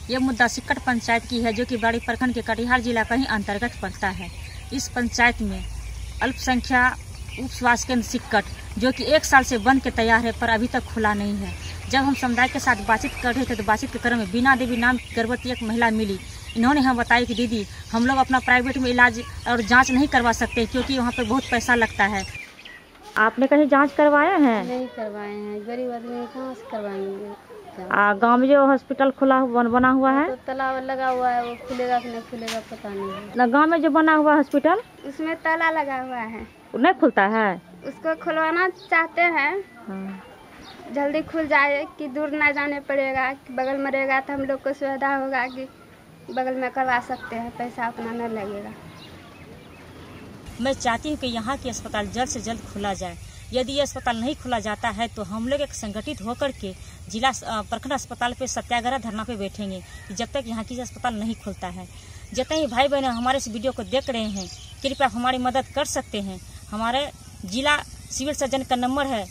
ये मुद्दा सिक्कट पंचायत की है, जो कि बड़ी प्रखंड के कटिहार जिला का ही अंतर्गत पड़ता है। इस पंचायत में अल्पसंख्यक उप स्वास्थ्य केंद्र सिक्कट, जो कि 1 साल से बन के तैयार है, पर अभी तक खुला नहीं है। जब हम समुदाय के साथ बातचीत कर रहे थे तो बातचीत के क्रम में बीना देवी नाम की गर्भवती एक महिला मिली। इन्होंने हमें बताया कि दीदी, हम लोग अपना प्राइवेट में इलाज और जाँच नहीं करवा सकते, क्योंकि वहाँ पर बहुत पैसा लगता है। आपने कहीं जांच करवाया है? नहीं करवाए हैं, गरीब आदमी कहाँ से करवाएंगे। गांव में जो हॉस्पिटल बना हुआ है, तो ताला लगा हुआ है, वो खुलेगा कि नहीं खुलेगा पता नहीं। ना गांव में जो बना हुआ हॉस्पिटल, उसमें ताला लगा हुआ है, नहीं खुलता है। उसको खुलवाना चाहते हैं। हाँ। जल्दी खुल जाए कि दूर ना जाने पड़ेगा, कि बगल में रहेगा तो हम लोग को सुविधा होगा कि बगल में करवा सकते हैं, पैसा अपना न लगेगा। मैं चाहती हूँ कि यहाँ की अस्पताल जल्द से जल्द खुला जाए। यदि ये अस्पताल नहीं खुला जाता है तो हम लोग एक संगठित होकर के जिला प्रखंड अस्पताल पे सत्याग्रह धरना पे बैठेंगे, जब तक यहाँ की अस्पताल नहीं खुलता है। जितने ही भाई बहन हमारे इस वीडियो को देख रहे हैं, कृपया हमारी मदद कर सकते हैं। हमारे जिला सिविल सर्जन का नंबर है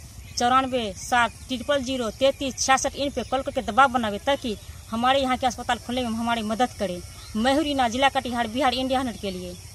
9470003366। इन पे कॉल करके दबाव बनावे, ताकि हमारे यहाँ के अस्पताल खुलने में हमारी मदद करें। मैं हूं रीना, जिला कटिहार, बिहार, इंडिया 100 के लिए।